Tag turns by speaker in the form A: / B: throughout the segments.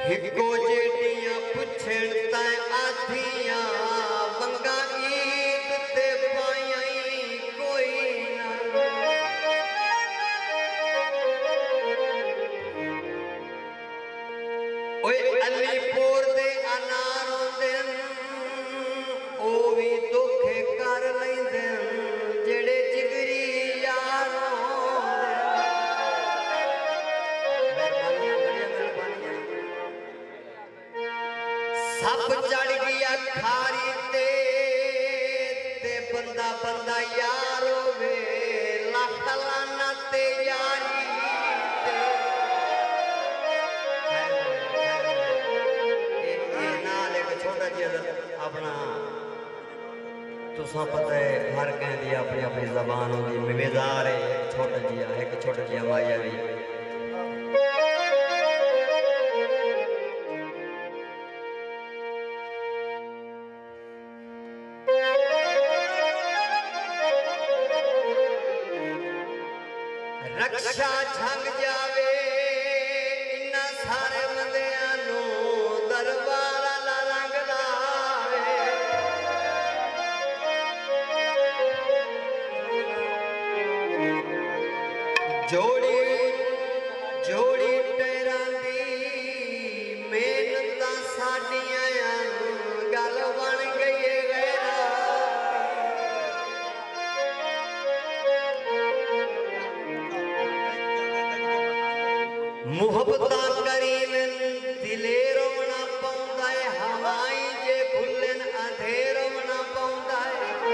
A: हिको जेटियां पुछण तै आधियां वंगा ईद ते पाई कोई ना ओए अलीपुर दे अनारों दिन ओ भी दुखे कर लैंदे जेड़े जिगरी यारों सब चढ़ गया खारी ते बंदा बंदा यारो वे लख लाना ते यारी नाल एक छोटा जिहा अपना तुसा पता है हर कहती अपनी अपनी जबान होगी मिजाज है एक छोटा जिहा माया भी रक्षा झंग जावे इन्ना सारे बंदियां नू दरबार ला रंग लावे जोड़ी जोड़ी टेरां दी मेहनतां साडियां गल बन गई मुहब्बत करीन दिले रोवना पौंदा है हवाई जे भुलन अंधेर रोवना पौंदा है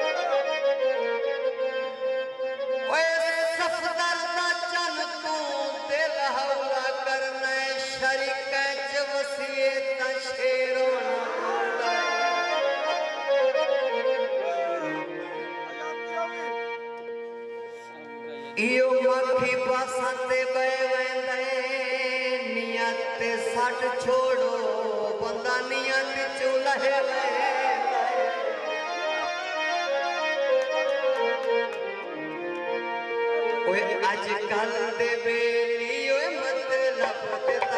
A: ओए सफदर दा चन तू दिल हौला करना है शरीक च वसीए ता शेर रोवना पौंदा इयो मक्खी पासां ते बह वेंदे नियत सट छोड़ो बंदा नियत चू लहे ओए अजकल दे बेली ओए मतलब